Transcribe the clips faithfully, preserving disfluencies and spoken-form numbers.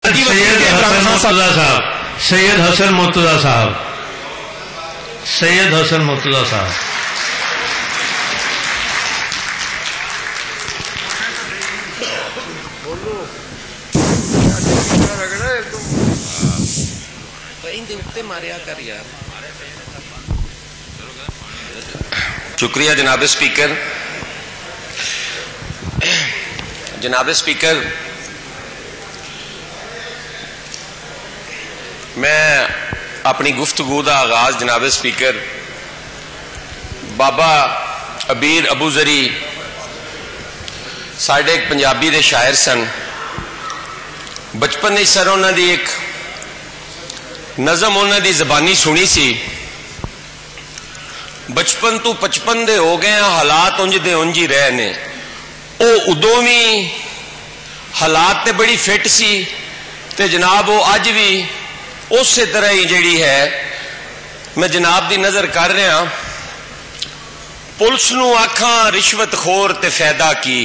सैयद हसन मुर्तजा साहब, सैयद हसन मुर्तजा साहब, सैयद हसन मुर्तजा साहब। शुक्रिया जनाब स्पीकर। जनाब स्पीकर, मैं अपनी गुफ्तगू का आगाज जनाब स्पीकर बाबा अबीर अबूजरी साढ़े एक पंजाबी दे शायर सन। बचपन में सर उन्होंने एक नज़म उन्होंने जबानी सुनी सी। बचपन तो पचपन दे हो गए हालात उंज दे उंज ही रहे ने। वो उदों भी हालात ते बड़ी फिट सी ते जनाब वो अज भी उस तरह ही जिहड़ी है। मैं जनाब दी नज़र कर रहा। पुलिस नूं आखां रिश्वत खोर ते फायदा की,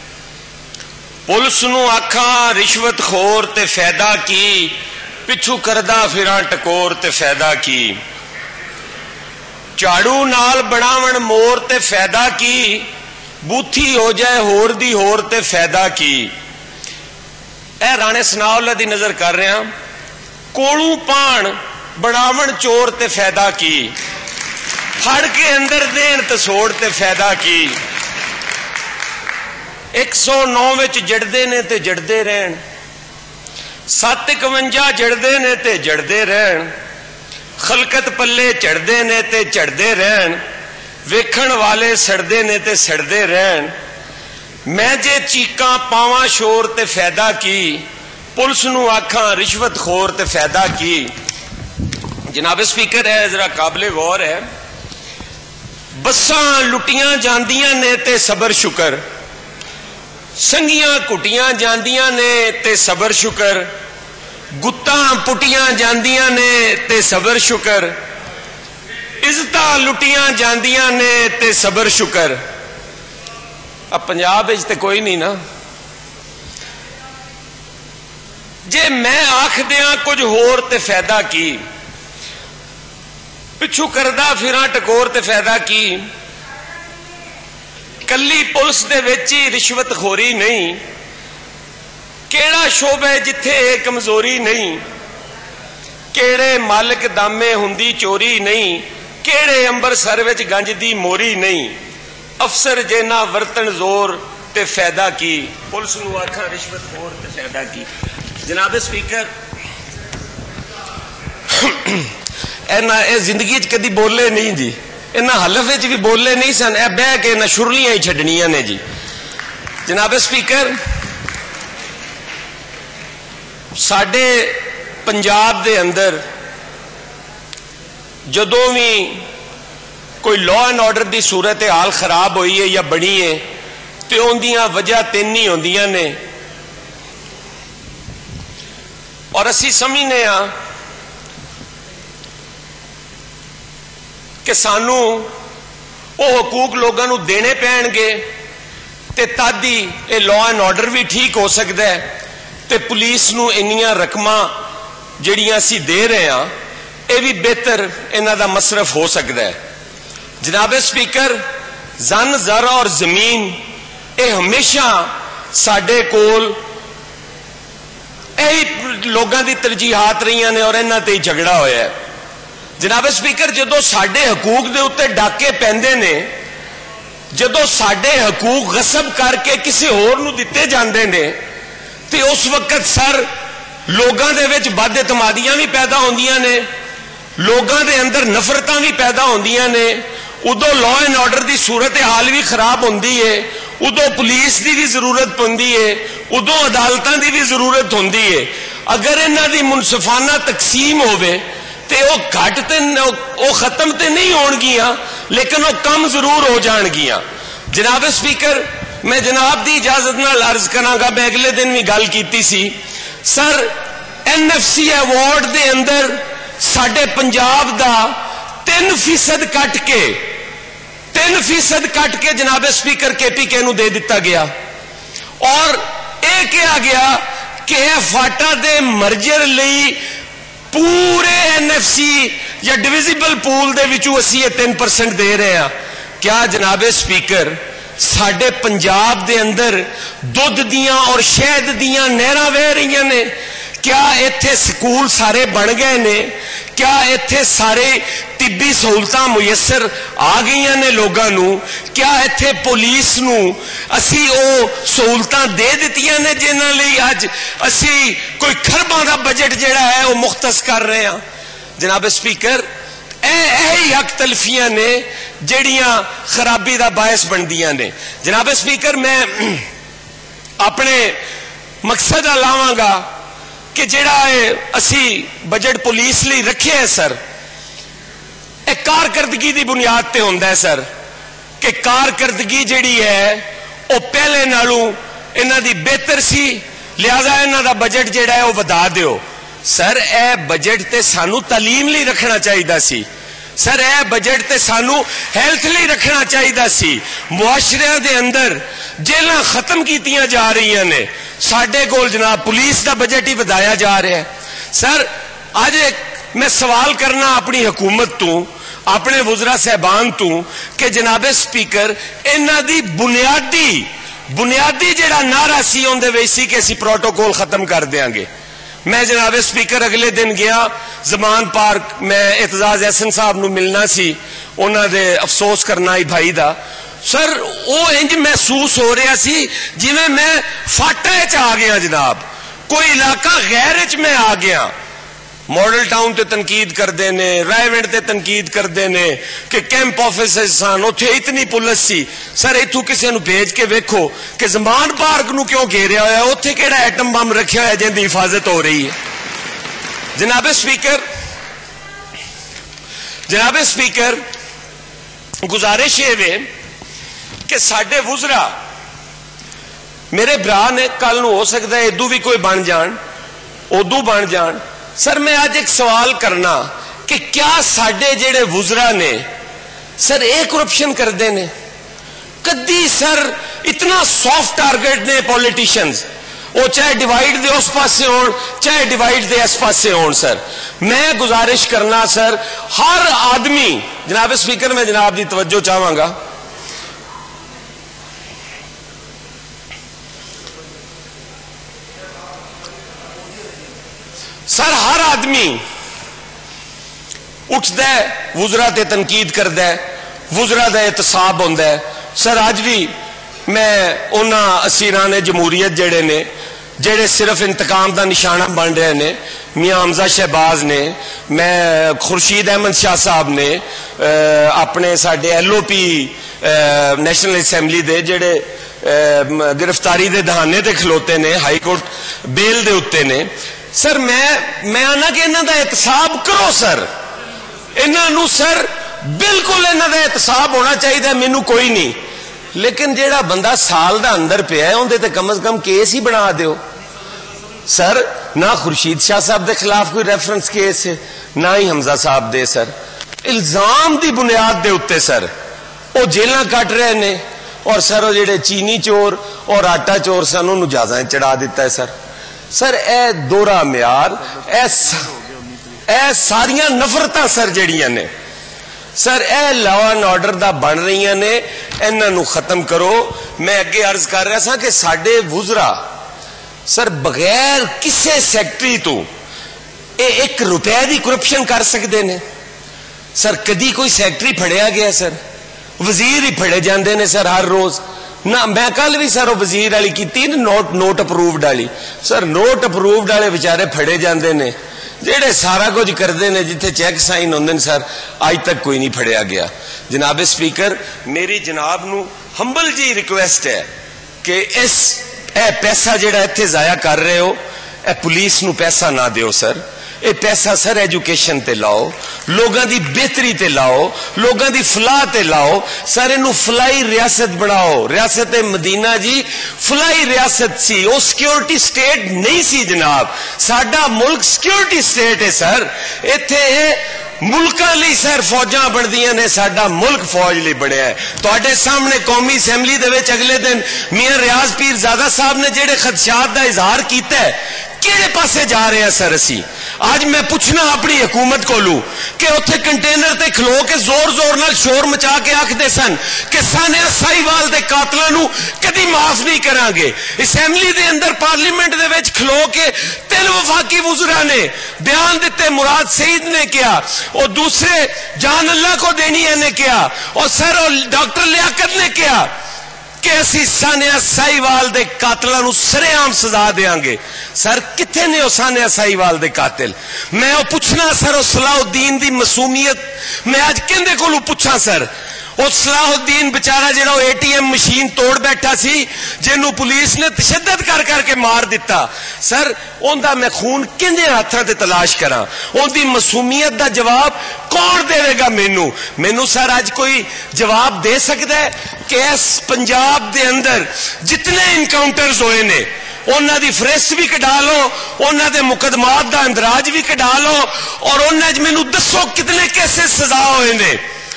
पुलिस नूं आखां रिश्वत खोर ते फायदा की, पिछू करदा फिरां टकोर ते फायदा की, झाड़ू नाल बनावण मोर ते फायदा की, बूथी हो जाए होर दी होर ते फायदा की। ए राणे सनाउल्लाह दी नजर कर रहा। कोलू पान बनावण चोर ते फायदा की, फड़ के अंदर देन तसोड़ ते फायदा की। एक सौ नौ विच जड़दे ने ते जड़दे रहन, सत्त इकवंजा जड़दे ने ते जड़दे रहन, खलकत पल्ले चढ़दे ने ते चढ़दे रहन, वेखण वाले सड़दे ने ते सड़दे रहन। मैं जे चीकां पावां शोर ते फायदा की, पुलिस नूं आखां रिश्वत खोर ते फायदा की। जनाब स्पीकर है जरा काबिले गौर है। बसां लुटियां जांदियां ने ते सबर शुकर, संगियां कुटियां जांदियां ने ते सबर शुकर, गुत्तां पुटियां जांदियां ने ते सबर शुकर, इज्जतां लुटियां जांदियां ने ते सबर शुकर। अब पंजाब ते कोई नहीं ना। जे मैं आख दियां कुछ होर ते फायदा की, पिछू करदा फिरां टकोर ते फायदा की। कली पुलिस दे विच ही रिश्वत खोरी नहीं, केड़ा शोबा है जिथे कमजोरी नहीं, केड़े मालिक दामे हुंदी चोरी नहीं, केड़े अंबरसर विच गंज दी मोरी नहीं। अफसर जे ना वरतन जोर ते फायदा की, पुलिस नूं आखां रिश्वत खोर ते फायदा की। जनाब स्पीकर, इन्हां ए जिंदगी च कदी बोले नहीं जी, इन्हां हलफ विच भी बोले नहीं सन। ए बह के इन्हां शुरलियां ही छड्डणियां ने जी। जनाब स्पीकर, साडे पंजाब दे अंदर जदों भी कोई लॉ एंड ऑर्डर की सूरत हाल खराब हुई है या बनी है तो उनदियां वजह तीन ही होंदियां ने। और असी समझने आ कि सानू वो हकूक लोगों को देने पैणगे ते तद ही ये लॉ एंड ऑर्डर भी ठीक हो सकता है ते पुलिस नू इन्नियां रकमां जिहड़ियां असी दे रहे हैं ये भी बेहतर इन्हां दा मसरफ हो सकता है। जनाब स्पीकर, जन जर और जमीन ये हमेशा साडे कोल यही लोगों की तरजीहात रही ने और इन्हां ते ही झगड़ा होया है। जनाब स्पीकर, जदों साडे हकूक दे उत्ते डाके पैंदे ने, जदों साडे हकूक गसब करके किसी होर नूं दिते जांदे ने ते उस वक्त सर लोगों दे विच बद इतमादियां भी पैदा होंदियां ने, लोगों दे अंदर नफरतां भी पैदा होंदियां ने। उदों लॉ एंड ऑर्डर की सूरत हाल भी खराब होंदी है, उदों पुलिस की भी जरूरत पौंदी है, उदों अदालतां की भी जरूरत होंदी है। अगर इन्हां दी मुनसिफाना तकसीम होवे ते वो घट ते वो खत्म ते नहीं होणगियां, लेकिन वो कम जरूर हो जाणगियां। जनाब स्पीकर, मैं जनाब की इजाजत नाल अर्ज करांगा, मैं अगले दिन भी गल कीती सी sir, N F C award दे अंदर साडे पंजाब दा तीन फीसद कट के तीन फीसद कट के जनाब स्पीकर के पी के नूं दे दिता गया और यह कहा गया کہ فاٹا دے مرجر لئی پورے این ایف سی یا ڈویزیبل پول دے وچوں اسی یہ تین پرسنٹ دے رہے ہیں. کیا جناب سپیکر ساڈے پنجاب دے اندر دودھ دیاں اور شہد دیاں نہراں وہ رہی نے؟ کیا ایتھے سکول سارے بن گئے نے؟ کیا ایتھے سارے طبی سہولتاں میسر آ گئی نے لوگاں نو؟ کیا ایتھے پولیس نو اسی او سہولتاں دے دتیاں نے جنہاں لئی اج اسی کوئی خرباں دا بجٹ جڑا ہے وہ مختص کر رہے ہیں؟ جناب سپیکر اے حق تلفیاں نے جڑیاں خرابی دا باعث بندیاں نے. جناب سپیکر میں اپنے مقصد لاواں گا کہ جڑا اسی بجٹ پولیس لئی رکھے ہے سر ایک کارکردگی دی بنیاد تے ہوندا ہے سر کہ کارکردگی جڑی ہے وہ پہلے نالوں انہاں دی بہتر سی لہذا انہاں دا بجٹ جڑا ہے وہ ودا دیو. سر اے بجٹ تے سانو تعلیم لئی رکھنا چاہیدا سی. سر اے بجٹ تے سانو ہیلتھ لئی رکھنا چاہیدا سی. معاشرے دے اندر جیلاں ختم کیتیاں جا رہی نے ساڈے کول جناب پولیس دا بجٹ ہی ودایا جا رہا ہے. سر اج میں سوال کرنا اپنی حکومت تو اپنے وزراء صاحبان تو کہ جناب سپیکر انہاں دی بنیادی بنیادی جڑا نعرہ سی اون دے وچ سی کہ اسی پروٹوکول ختم کر دیاں گے. میں جناب سپیکر اگلے دن گیا زمان پارک میں اعتزاز احسن صاحب نو ملنا سی انہاں دے افسوس کرنا ہی بھائی دا. سر وہ انج محسوس ہو رہا سی جی میں میں فاٹا چ آ گیا جناب کوئی علاقہ غیر چ میں آ گیا. ماڈل ٹاؤن تے تنقید کردے نے رائے ونڈ تے تنقید کردے نے کہ کیمپ آفیسز سن اوتھے اتنی پولیس سی. سر ایتھوں کسے نو بھیج کے ویکھو کہ زمان پارک نو کیوں گھیریا ہوا ہے اوتھے کیڑا ایٹم بم رکھیا ہوا ہے جن دی حفاظت ہو رہی ہے. جناب سپیکر جناب سپیکر گزارش یہ کہ ساڈے وزراء میرے برا نے کل نو ہو سکتا ہے ادو بھی کوئی بن جان ادو بن جان. سر میں آج ایک سوال کرنا کہ کیا ساڈے جڑے وزراء نے سر اے کرپشن کردے نے؟ کدی سر اتنا سافٹ ٹارگٹ نے پولیٹیشنز وہ چاہے ڈیوائڈ دے اس پاسے ہون چاہے ڈیوائڈ دے اس پاسے ہون. سر میں گزارش کرنا سر ہر آدمی جناب سپیکر میں جناب دی توجہ چاہواں گا سر ہر آدمی اٹھتا ہے وزراء تے تنقید کرتا ہے وزراء دا احتساب ہوندا ہے. سر آج بھی میں انہاں اسیران جمہوریت جڑے نے جڑے صرف انتقام دا نشانہ بن رہے نے میاں حمزہ شہباز نے میں خورشید احمد شاہ صاحب نے اپنے ساڈے L O P national assembly دے جڑے گرفتاری دے دہانے تے کھلوتے نے ہائی کورٹ بیل دے اتے نے. سر میں میں آنا کہ انہاں دا احتساب کرو. سر انہاں نو سر بالکل انہاں دا احتساب ہونا چاہیے مینوں کوئی نہیں لیکن جیڑا بندہ سال دا اندر پیا ہے اندے تے کم از کم کیس ہی بنا دیو. سر نہ خورشید شاہ صاحب دے خلاف کوئی ریفرنس کیس ہے نہ ہی حمزہ صاحب دے. سر الزام دی بنیاد دے اتے سر وہ جیلاں کٹ رہے نے اور سر وہ جڑے چینی چور اور آٹا چور سن انہوں جہازاں چڑھا دیتا ہے. سر سر اے دورہ معیار اے اے ساریاں نفرتاں سر جڑیاں نے سر اے لا اینڈ آرڈر دا بن رہی نے انہاں نو ختم کرو. میں اگے عرض کر رہا سا کہ ساڈے وزراء سر بغیر کسے سیکٹری تو اے ایک روپے دی کرپشن کر سکتے نے. سر کدی کوئی سیکٹری پھڑیا گیا؟ سر وزیر ہی پھڑے جاندے نے سر ہر روز. نہ میں کل بھی سر وزیر والی کی نوٹ نوٹ اپرووڈ والی. سر نوٹ اپرووڈ والے بچارے پھڑے جاندے نے جہے سارا کچھ کرتے ہیں جتنے چیک سائن ہوندے سر اج تک کوئی نہیں پھڑیا گیا. جناب سپیکر میری جناب نو ہمبل جی ریکویسٹ ہے کہ اس اے پیسہ جڑا اتنے ضائع کر رہے ہو اے پولیس نو پیسہ نہ دیو. سر اے پیسہ سر ایجوکیشن تے لاؤ لوگاں دی بہتری تے لاؤ لوگاں دی فلاح تے لاؤ. سر انہوں فلائی ریاست بناؤ. ریاست مدینہ جی فلائی ریاست سی وہ سیکیورٹی سٹیٹ نہیں سی جناب. ساڈا ملک سیکیورٹی سٹیٹ ہے. سر ایتھے ملکاں لئی سر فوجاں بندیاں نے ساڈا ملک فوج لئی بنیا ہے. تواڈے سامنے قومی اسمبلی دے وچ اگلے دن میاں ریاض پیر زادہ صاحب نے جڑے خدشات دا اظہار کیتا ہے ਕਿਹੜੇ ਪਾਸੇ ਜਾ ਰਹੇ ਆ ਸਰ ਅਸੀਂ? ਅੱਜ ਮੈਂ ਪੁੱਛਣਾ ਆਪਣੀ ਹਕੂਮਤ ਕੋਲੋਂ ਕਿ ਉੱਥੇ ਕੰਟੇਨਰ ਤੇ ਖਲੋ ਕੇ ਜ਼ੋਰ ਜ਼ੋਰ ਨਾਲ ਸ਼ੋਰ ਮਚਾ ਕੇ ਆਖਦੇ ਸਨ ਕਿ ਸਾਨਿਆ ਸਾਹੀਵਾਲ ਦੇ ਕਾਤਲਾਂ ਨੂੰ ਕਦੀ ਮਾਫ ਨਹੀਂ ਕਰਾਂਗੇ। ਅਸੈਂਬਲੀ ਦੇ ਅੰਦਰ ਪਾਰਲੀਮੈਂਟ ਦੇ ਵਿੱਚ ਖਲੋ ਕੇ ਤਿੰਨ ਵਫਾਕੀ ਵਜ਼ਰਾ ਨੇ ਬਿਆਨ ਦਿੱਤੇ, ਮੁਰਾਦ ਸਈਦ ਨੇ ਕਿਹਾ, اور دوسرے جان اللہ کو دینی ہے نے کیا، اور سر ڈاکٹر لیاقت نے کیا کہ اسی سانیہ ساہیوال دے قاتلاں نو سرے عام سزا دیاں گے۔ سر کتنے نے او سانیہ ساہیوال دے قاتل؟ میں او پوچھنا سر او صلاح الدین دی معصومیت میں اج کہندے کولوں پوچھاں سر؟ اور صلاح الدین بچارا جڑا اے ٹی ایم مشین توڑ بیٹھا سی جنوں پولیس نے تشدد کر کر کے مار دیتا، سر اوندا میں خون کندے ہاتھاں تے تلاش کراں؟ اون دی معصومیت دا جواب کون دے گا مینوں؟ مینوں سر اج کوئی جواب دے سکدا ہے کہ اس پنجاب دے اندر جتنے انکاؤنٹرز ہوئے نے انہاں دی فہرست بھی کڈا لو، انہاں دے مقدمات دا اندراج بھی کڈا لو، اور انہاں وچ مینوں دسو کتنے کیسے سزا ہوئے نے،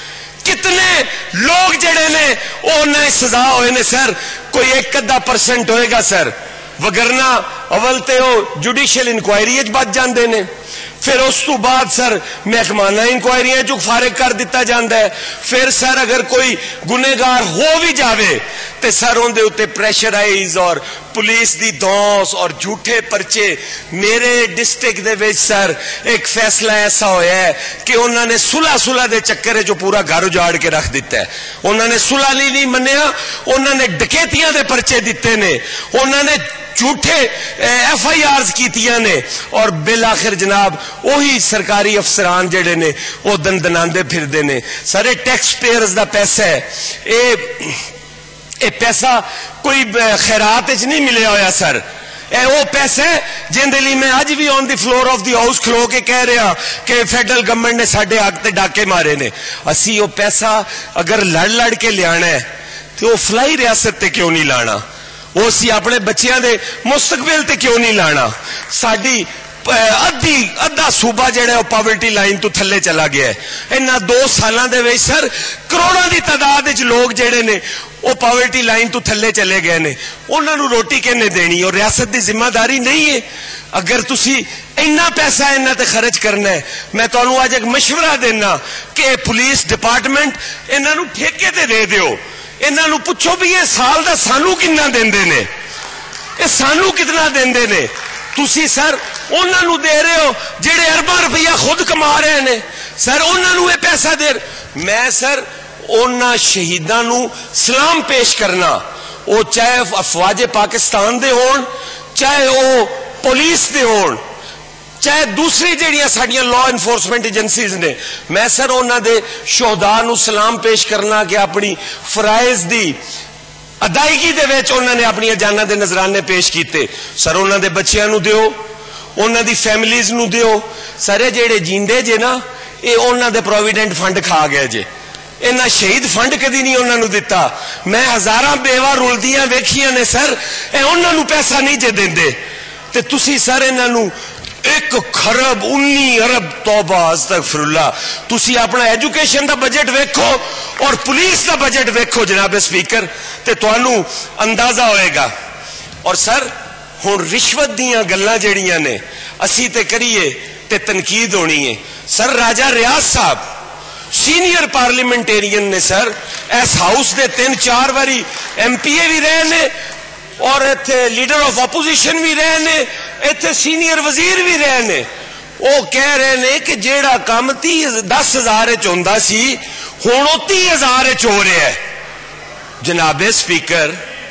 کتنے لوگ جڑے نے انہیں سزا ہوئے نے؟ سر کوئی ایک ادھا پرسنٹ ہوئے گا سر، وگرنا اول تے وہ جوڈیشل انکوائری بچ جاندے نے، پھر اس تو بعد سر محکمانہ انکوائریاں جو فارغ کر دیتا جاندہ ہے، پھر سر اگر کوئی گنہگار ہو بھی جاوے تے سر ان دے اتے پریشرائز اور پولیس دی دونس اور جھوٹے پرچے۔ میرے ڈسٹرکٹ دے وچ سر ایک فیصلہ ایسا ہویا ہے کہ انہوں نے صلح صلح دے چکر ہے جو پورا گھر اجاڑ کے رکھ دیتا ہے، انہوں نے صلح لی نہیں منیا، انہوں نے ڈکیتیاں دے پرچے دیتے نے، انہوں نے جھوٹے ایف آئی آرز کیتیاں نے، اور بالآخر جناب وہی سرکاری افسران جڑے نے وہ دن دناندے پھر دے نے۔ سر یہ ٹیکس پیئرز دا پیسہ ہے، اے اے پیسہ کوئی خیرات اچ نہیں ملیا ہویا سر، اے وہ پیسے جن دلی میں آج بھی on the floor of the house کھلو کے کہہ رہے ہیں کہ فیڈرل گورنمنٹ نے ساڈے حق تے ڈاکے مارے نے۔ اسی وہ پیسہ اگر لڑ لڑ کے لیانا ہے تو وہ فلائی ریاست تے کیوں نہیں لانا؟ وہ اسی اپنے بچیاں دے مستقبل تے کیوں نہیں لانا؟ ساڈی ادھی ادھا صوبہ جڑا ہے پاورٹی لائن تو تھلے چلا گیا ہے۔ انہاں دو سالاں دے وچ سر کروڑاں دی تعداد وچ لوگ جڑے نے وہ پاورٹی لائن تو تھلے چلے گئے نے، انہاں نو روٹی کنے دینی؟ اور ریاست دی ذمہ داری نہیں ہے؟ اگر تسی اینا پیسہ انہاں تے خرچ کرنا ہے، میں تانوں اج ایک مشورہ دینا کہ پولیس ڈپارٹمنٹ انہاں نو ٹھیکے تے دے دیو، انہاں نو پوچھو بھی یہ سال دا سانو کتنا دیندے نے، یہ سانو کتنا دیندے نے؟ تسی سر انہاں نو دے رہے ہو جڑے ارباں روپیہ خود کما رہے ہیں سر، انہاں نو یہ پیسہ دے۔ میں سر انہاں شہیداں نو سلام پیش کرنا، وہ چاہے افواج پاکستان دے ہون، چاہے وہ پولیس دے ہون، چاہے دوسری جڑیاں ساڈیاں لا انفورسمنٹ ایجنسیز نے، میں سر انہاں دے شہداء نو سلام پیش کرنا کہ اپنی فرائض دی ادائیگی دے وچ انہوں نے اپنی جاناں دے نذرانے پیش کیتے۔ سر انہوں دے بچیاں نو دیو، انہوں دی فیملیز نو دیو۔ سارے جڑے جیندے جے نا اے انہوں دے پروویڈنٹ فنڈ کھا گئے جے، انہاں شہید فنڈ کدی نہیں انہوں نو دیتا۔ میں ہزاراں بیوہ رولدیاں ویکھیاں نے سر، اے انہوں نو پیسہ نہیں جے دیندے، تے تسی سر انہوں نو ایک خرب انی ارب توبہ استغفر اللہ تسی اپنا ایجوکیشن دا بجٹ ویکھو اور پولیس دا بجٹ ویکھو جناب سپیکر تے تانوں اندازہ ہوئے گا۔ اور سر ہن رشوت دیاں گلاں جڑیاں نے اسی تے کریے تے تنقید ہونی ہے۔ سر راجہ ریاض صاحب سینئر پارلیمنٹیرین نے سر، اس ہاؤس دے تین چار واری ایم پی اے بھی رہے نے اور ایتھے لیڈر آف اپوزیشن بھی رہے نے، ایتھے سینئر وزیر بھی رہے نے۔ وہ کہہ رہے نے کہ جیڑا کام تی دس ہزار چوندا سی ہن او تی ہزار چ ہو رہا ہے۔ جناب سپیکر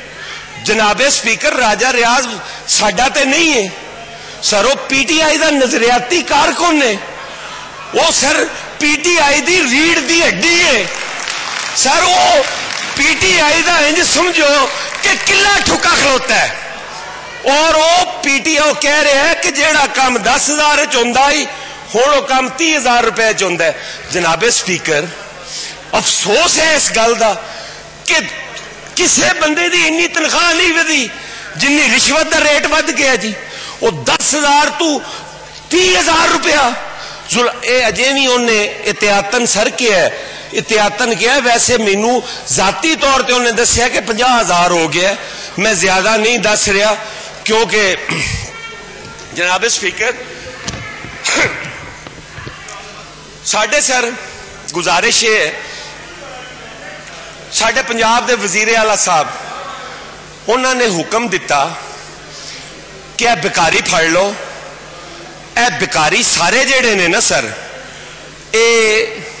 جناب سپیکر راجہ ریاض ساڈا تے نہیں ہے سر، وہ پی ٹی آئی دا نظریاتی کارکن نے، وہ سر پی ٹی آئی دی ریڑھ دی ہڈی ہے سر، وہ پی ٹی آئی دا انج سمجھو کہ قلعہ ٹھکا کھلوتا ہے، اور وہ پی ٹی آئی کہہ رہے ہیں کہ جیڑا کام دس ہزار چوندا ہی ہن وہ کام تی ہزار روپے چوندا ہے۔ جناب سپیکر افسوس ہے اس گل دا کہ کسے بندے دی انی تنخواہ نہیں ودی جنی رشوت دا ریٹ ود گیا جی، وہ دس ہزار تو تی ہزار روپیہ اے اجے بھی انہیں احتیاطن سر کیا ہے، احتیاطن کیا ہے، ویسے مینو ذاتی طور تے انہیں دسیا کہ پنجا ہزار ہو گیا، میں زیادہ نہیں دس رہا کیونکہ जनाब स्पीकर, साडे सर गुजारिश ये है, साडे पंजाब दे वजीर आला साहब उन्होंने हुक्म दिता कि यह भिकारी फड़ लो। ए भिकारी सारे जेड़े ने ना सर, ये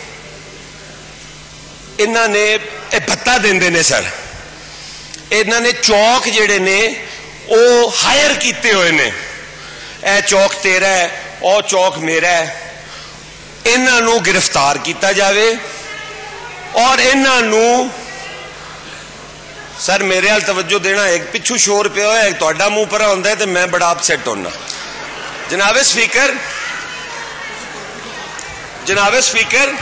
इन्होंने भत्ता देंदे ने सर। इन्होंने चौक जेड़े ने वो हायर किए हुए ने, ए चौक तेरा है, ओ चौक मेरा है। इन्हों गिरफ्तार किया जाए और इन्हों सर मेरे हाल तवज्जो देना, एक पिछू शोर पे हो, एक तुहाडा मुंह पर होंदा है तो मैं बड़ा अपसेट होना। जनाब स्पीकर, जनाब स्पीकर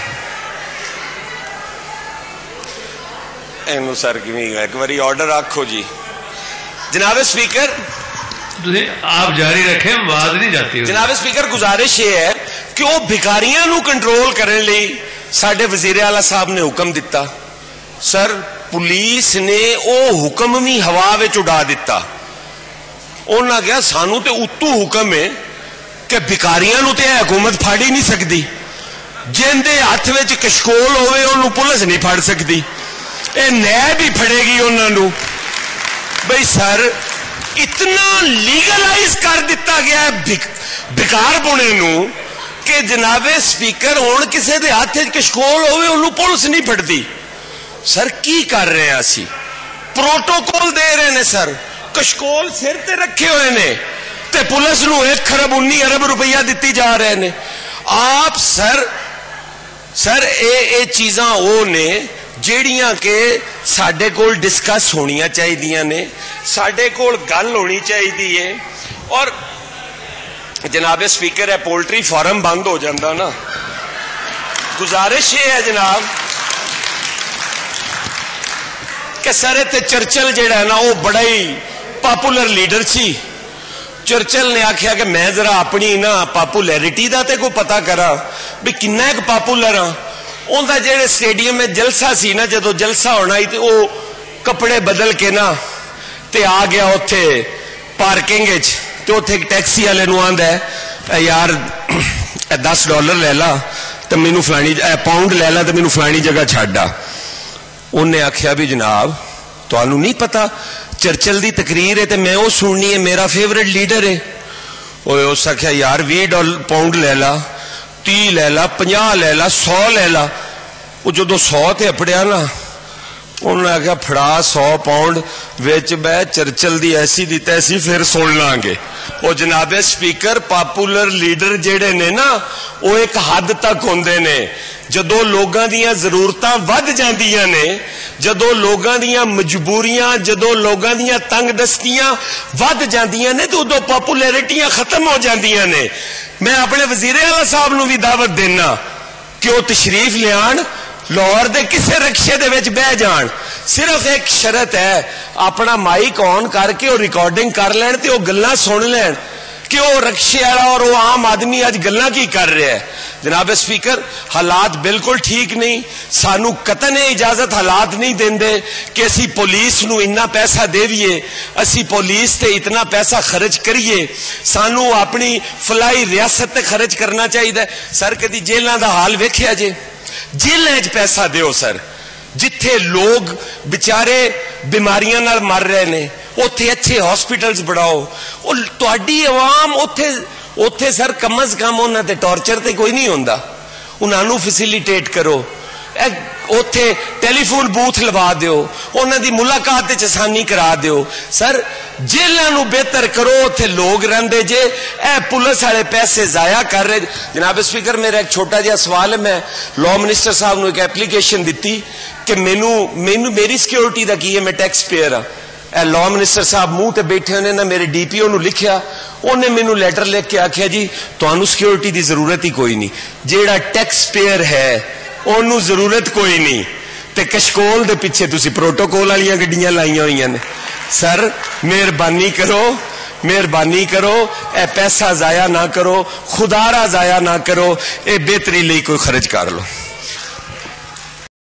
इनू सर किवें एक बारी ऑर्डर आखो जी। जनाब स्पीकर आप जारी रखें, आवाज नहीं जाती। जनाब स्पीकर, गुजारिश ये है कि वह भिकारियां नू कंट्रोल करने लई साडे वजीर आला साहब ने हुक्म दिता। सर पुलिस ने वह हुक्म भी हवा विच उड़ा दिता। उन्होंने कहा सानू तो उत्तू हुक्म है कि भिकारियां नू ते हुकूमत फड़ ही नहीं सकती, जिंदे हथ विच कशकोल होवे उन्होंने पुलिस नहीं फड़ सकती, ये नैब ही फड़ेगी उन्होंने। बई सर इतना लीगलाइज कर दिता गया है भिक, भिकार बुने नू कि जनाबे स्पीकर हुण किसी दे हाथ विच कशकोल होवे उन्होंने पुलिस नहीं फड़ती। सर की कर रहे हैं असी? प्रोटोकॉल दे रहे ने सर, कशकोल सिर ते रखे हुए ने ते पुलिस नू एक खरब उन्नी अरब रुपया दिती जा रहे ने। आप सर सर ए ए चीज़ां वो ने ਜਿਹੜੀਆਂ कि साडे कोल डिस्कस होनियां चाहिए ने, साडे कोल गल होनी चाहिए है। और जनाब स्पीकर है पोल्ट्री फार्म बंद हो जाता ना, गुजारिश ये है जनाब कि सर इत्थे चर्चिल जिहड़ा है ना वो बड़ा ही पॉपुलर लीडर सी। चर्चिल ने आख्या कि मैं जरा अपनी ना पॉपुलैरिटी का तो कोई पता करा भी किन्ना एक पॉपुलर हाँ। उनका जेड़े स्टेडियम में जलसा सी ना, जदों जलसा होना ही तो वो कपड़े बदल के ना ते आ गया उत्थे पार्किंग तो उत्थे एक टैक्सी वाले नूं आंदा है यार दस डॉलर ले ला तो मैनू फलानी पाउंड ले ला तो मैनू फलानी जगह छड्ड आ। उन्हें आख्या भी जनाब तुहानू नहीं पता चर्चिल की तकरीर है तो मैं वो सुननी है, मेरा फेवरेट लीडर है। उस आख्या यार भी डॉलर पाउंड ले ला, ती ले ला, पंजाह ले ला, सौ ले ला। वो जो सौ ते अपड़िया ना उन्होंने आख्या फड़ा सौ पाउंड विच बह चर्चिल दी ऐसी दी तैसी फिर सुन लांगे। वो जनाबे स्पीकर पॉपुलर लीडर जेड़े ने ना वो एक हद तक होंदे ने, जदों लोगां दियां जरूरतां वध जांदियां ने, जदों लोगां दियां मजबूरियां, जदों लोगां दियां तंग दस्तियां वध जांदियां ने तो उदों पॉपुलैरिटियां खत्म हो जांदियां ने। मैं अपने वजीर आला साहब नूं भी दावत देना कि वो तशरीफ लियाण, लाहौर दे किसे रक्शे दे विच बह जाण। सिर्फ एक शरत है, अपना माइक ऑन करके वो रिकॉर्डिंग कर लैण ते वो गल्लां सुन लैण कि वो रक्शे वाला और वो आम आदमी अज गल्लां की कर रहा है। जनाब स्पीकर, हालात बिल्कुल ठीक नहीं, सानू कतन इजाजत हालात नहीं देंदे कि असी पुलिस नू इन्ना पैसा देवीए, असी पुलिस ते इतना पैसा खर्च करिए। सानू अपनी फलाई रियासत ते खर्च करना चाहिए। सर कदी जेलों का हाल वेख्या जे? जेलों च पैसा दियो सर, जिथे लोग बेचारे बीमारियां नाल मर रहे ने उत्थे अच्छे हॉस्पिटल्स बढ़ाओ। तुहाडी आवाम उत्थे उत्थे सर कम अज कम उन्हां ते टॉर्चर ते कोई नहीं होंदा, उन्हां फैसिलिटेट करो। उत्थे टेलीफोन बूथ लवा दियो, उन्हां दी मुलाकात च आसानी करा दियो। सर जेलों नूं बेहतर करो, उत्थे लोग रहिंदे जे, ए पुलिस वाले पैसे जाया कर रहे। जनाब स्पीकर, मेरा एक छोटा जिहा सवाल है, मैं लॉ मिनिस्टर साहब नूं एक एप्लीकेशन दिती कि मैनू मैनू मेरी सिक्योरिटी का की है, मैं टैक्स पेयर हाँ। लॉ मिनिस्टर साहब मुंह ते बैठे उन्हें ना मेरे डीपीओ नूं लिखिया, उन्हें मैनू लैटर लिख के आख्या जी तुहानू सिक्योरिटी की जरूरत ही कोई नहीं, जेड़ा टैक्स पेयर है उन्होंने जरूरत कोई नहीं, ते कशकोल दे पिछे तुसी प्रोटोकॉल वाली गड्डियां लाइया हुई ने। सर मेहरबानी करो, मेहरबानी करो, ए पैसा जाया ना करो, खुदारा जाया ना करो, ए बेहतरी लई कोई खर्च कर लो।